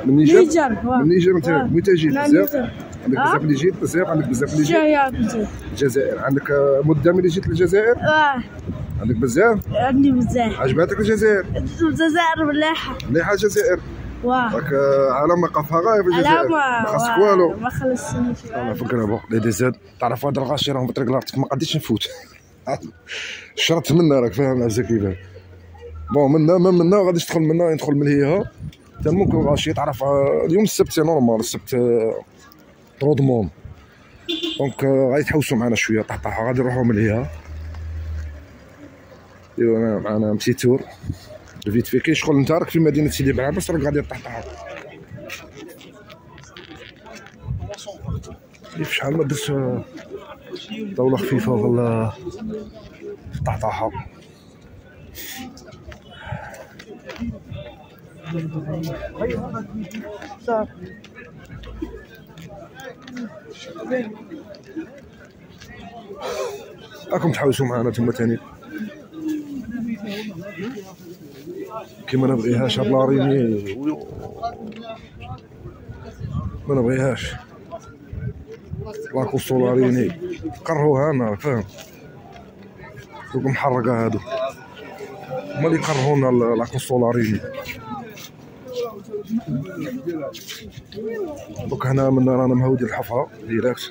من النيجر؟ من النيجر انت متى جيت بزاف؟ عندك بزاف اللي جيت بزاف عندك بزاف اللي جيت؟ الجزائر عندك مدة ملي جيت للجزائر؟ عندك بزاف؟ عندي بزاف. عجباتك الجزائر؟ الجزائر مليحة. مليحة الجزائر؟ راك عالم قفها غاية في الجزائر ما خصك والو. ما خلصنيش. انا فكرة بو لي ديزاد تعرف هاد الغاشي راهم بطريق لارتك ما قديتش نفوت. شرطت منا راك فاهم العبسة كيفاه. بون منا ما غاديش تدخل منا ندخل من هيها حتى ممكن الغاشي تعرف اليوم السبت سي نورمال السبت طرو دموم دونك غادي تحوسوا معنا شويه طحطحه غادي نروحوا من هيها ايوا معنا بتي تور فيت في كاين شغل نتا راك في مدينه سيدي بعباس راك غادي طحطحه شحال ما درت دوله خفيفه في الطحطحه راكم تحوسوا معنا تما تاني كيما نبغيهاش هاد لاريني ما نبغيهاش لاكوستو لاريني كرهوها انا فاهم دوك محرقه هادو هما اللي كرهونا لاكوستو لاريني دوك هنا من رانا مهودين الحفره ديريكت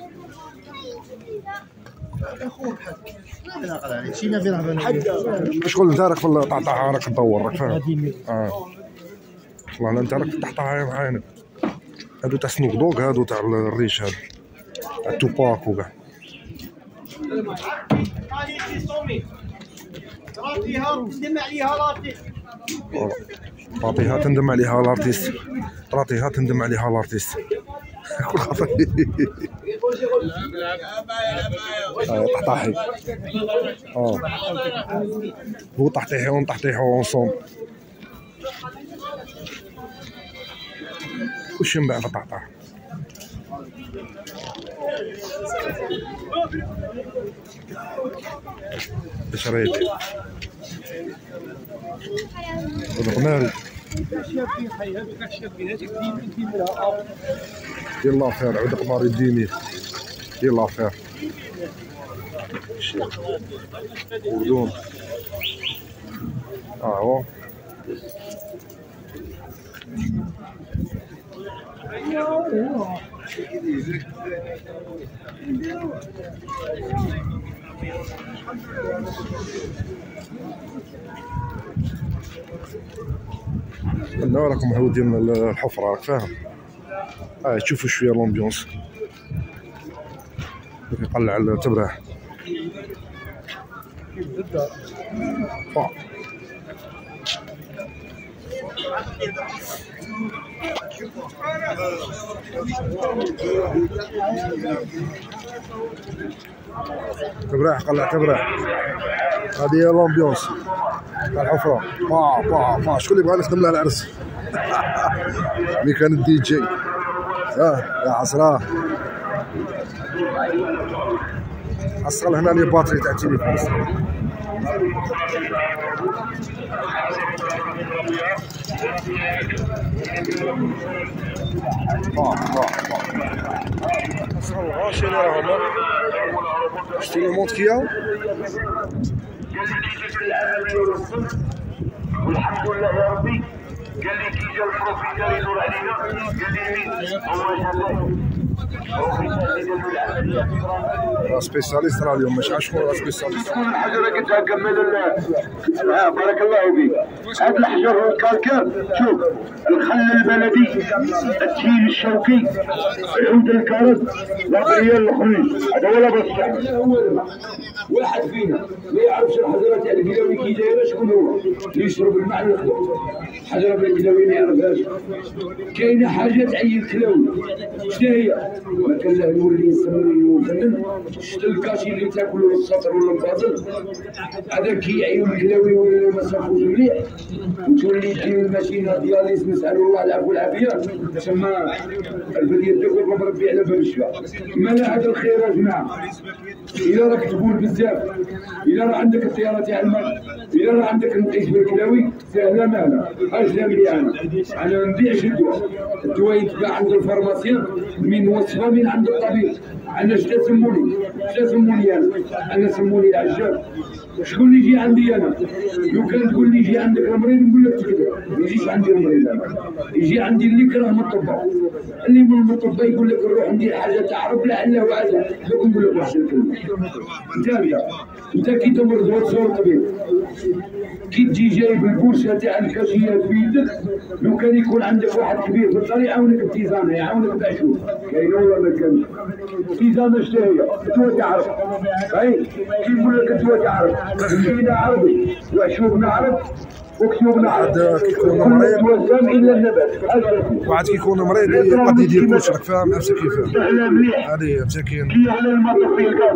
شغل انت راك في الطحطحه راك تدور راك فاهم والله انت راك في الطحطحه معانا هادو تاع سنوك دوغ هادو تاع الريش هادو تاع توباك وكاع تعطيها تندم عليها لارتيست تعطيها تندم عليها لارتيست كل خطر طحطاحي هو طحطيحي ونطحطيحو اونصوم كلشي من بعد في الطحطاح اش ريت الغماري دير لافير عود قماري الديني دير لافير ودون هو هنا راكم معودين الحفره راك فاهم تشوفوا شويه لومبيونس يقلع التبراح تبراح قلع تبراح هذه هي لومبيونس تاع الحفره شكون اللي بغى يخدم له العرس ملي كان الدي جي يا عصراه حصل هنا لي باتري تاع التليفون حصل الغاشي اللي راهم شتي لو مونت كيا والحمد لله يا ربي قال لي كي جا البروفيسور يدور علينا قال لي مين هو سبيسياليست راه اليوم مش شكون سبيسياليست الحجر قلتها كمل بارك الله فيك هذا الحجر الكالكير شوف الخل البلدي التهيل الشوكي العود الكرز الابرياء الاخرين هذا ولا بس واحد فينا ما يعرفش الحجره تاع الكلاوي كي دايره شكون هو يشرب الماء الخضر الحجره تاع الكلاوي ما يعرفهاش كاينه حاجه تعيي الكلاوي شنو هي؟ ما كان له نولي نسمي وفنن شفت الكاشي اللي تاكلو السطر ولا الباطل هذا كيعيو الكلاوي ولا ما صافوش مليح وتولي يجيو الماشينه دياليس نسالو الله العفو والعافيه تسمى البليه تاكل مربي على باب الشفاء مالا هذا الخير يا جماعه الا راك تقول بزاف الا راه عندك الطياره تاع الماء الا راه عندك نقيس بالكلاوي سهله مهله اجل فيها انا نبيع الدواء. الدواء يتباع عند الفارماسيان من وصفه من عند الطبيب. انا اش تسموني انا سموني العجاب. شكون اللي يجي عندي انا؟ لو كان تقول لي يجي عندك المريض نقول لك تكذب، ما يجيش عندي المريض انا، يجي عندي اللي يكره من الاطباء. اللي من الاطباء يقول لك نروح ندير حاجه تعرف لعله وعسى، نقول لك واحد الكلمه. انت كي تمرض وتصور طبيب، كي تجي جايب البوشه تاع الكاشيات في يدك، لو كان يكون عندك واحد كبير في الطريق يعاونك بتيزانه، يعاونك بعشوش، كاين ولا ما كانش؟ تيزانه شنو هي؟ انت تعرف، اي كي نقول لك انت تعرف، مشينا عربي وعشوبنا عرب وكتوبنا عرب. كيكون مريض الا النبات، واحد كيكون مريض قد يدير كلشي، راك فاهم نفسك كيفاه. هذه مساكين. كي على المطر في الكاس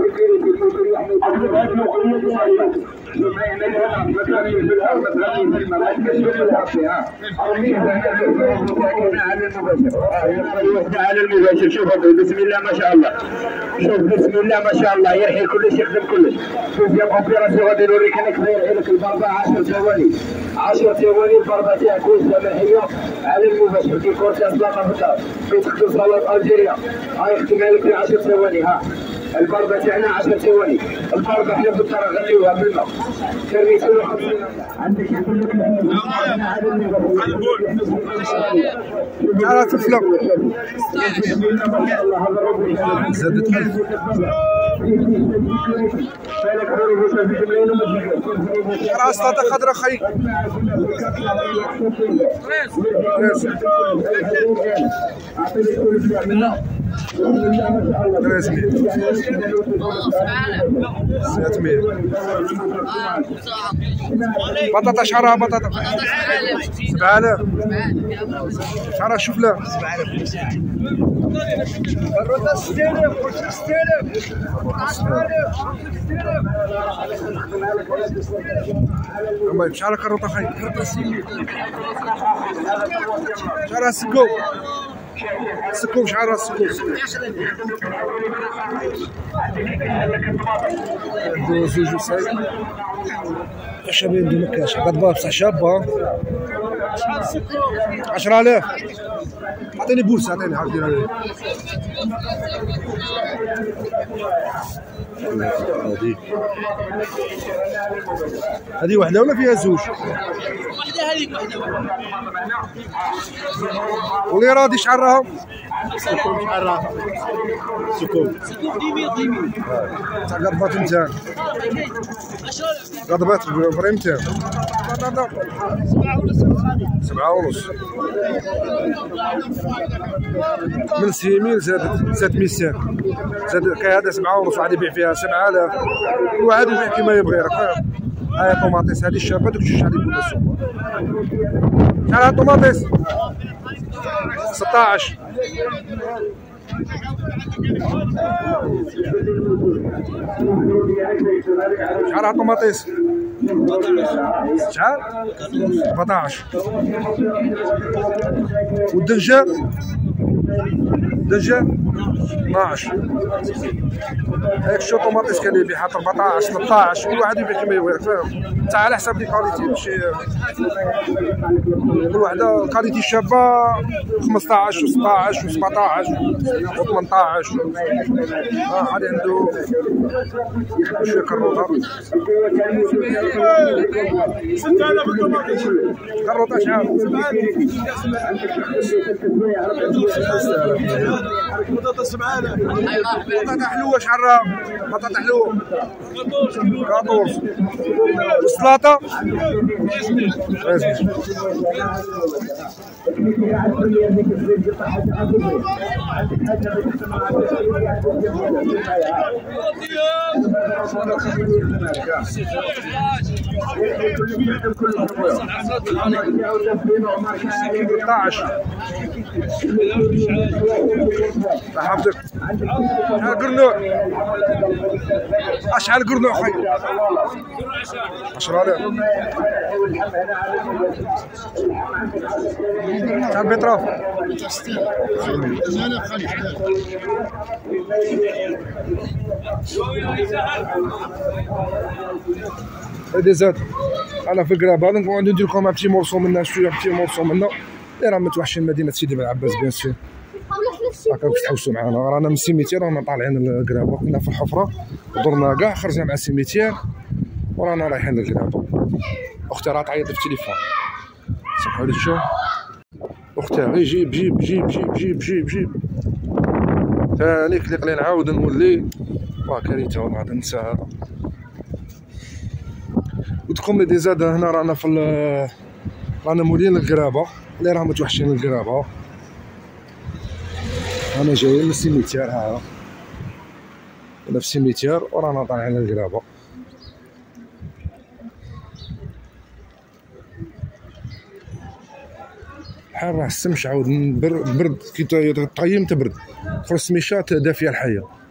على المباشر. شوف بسم الله ما شاء الله، شوف بسم الله ما شاء الله، يرحي كلش يخدم كلش. شوف يا اوبيراسيون غادي نوريك انا كيف يرحي لك البربه 10 ثواني 10 ثواني. البربه تاعك كوسه مرحيه على المباشر كي كورسه سلطه في الدار كي تخدم سلطه الجيريا. هاي يختمها لك في 10 ثواني. ها البربه تاعنا 10 ثواني. البربه حنا في الدار غنيوها بالما سيرفيسو عندك يقول لك تعال تفلق زادت راس طاطا خضرا خي بطاطا شعرها بطاطا 7000 شعرها شوف له 7000 أما شعرها كروطة خي شعرها سكو سكوم شعرها سكوم زوج وسايق شابين دو مكاش غضبة بصح شابة 10000 عطيني بوس عطيني حاول دير هذه وحده ولا فيها زوج؟ وحده هذيك وحده واللي راضي شعرها سكوم شعرها سكوم ديمي تاع قضبات متاع قضبات فريم متاع 7.5 من 6000 زادت 700 زاد هذا 7.5 واحد يبيع فيها 7000 الواحد يبيع كيما يبغي راك فاهم. هاي طوماطيس هذه الشابه دوك الشيء اللي يقولنا السوق. شحال هاد طوماطيس 16 شحال هاد طوماطيس شحال 14 والدنجة دنجة 12 هاك شو طوماطيس كان يبيع حتى 14 13 كل واحد يبيع كيما يبغي فاهم. تاع على حساب لي كاليتي ماشي كل وحده كاليتي شابه 15 و16 و17 و18 هذه عنده شويه كروطه 6000 كروطه شحال بطاطا 7000 بطاطا حلوه شحال بطاطا حلوه 14 والسلطه 15 حفظك شحال قرنوع شحال قرنوع خي 10000 شحال بيطراف هادي زاد انا في القرابه دونك غادي ندير لكم بتي مورسو منا شويه بتي مورسو منا اللي راه متوحشين مدينه سيدي بن عباس بيان سور. راكم تحوسوا معنا رانا من السيميتير رانا طالعين للقرابه كنا في الحفره درنا كاع خرجنا مع السيميتير ورانا رايحين للقرابه. اختي راه تعيط في التليفون سمحوا لي شوف اختي غير جيب جيب جيب جيب جيب جيب جيب ثاني كليق لي نعاود نولي راه كارثه والله غادي ننسى هذا. قلتلكم لي دي زاد هنا رانا في رانا مولين للقرابه اللي راهم متوحشين للقرابه. انا جاي من السيميتير ها انا في السيميتير ورانا طالعين للقرابه. الحال راه السمش عاود برد كي تقيم تبرد، خرج السميشه دافيه الحيه.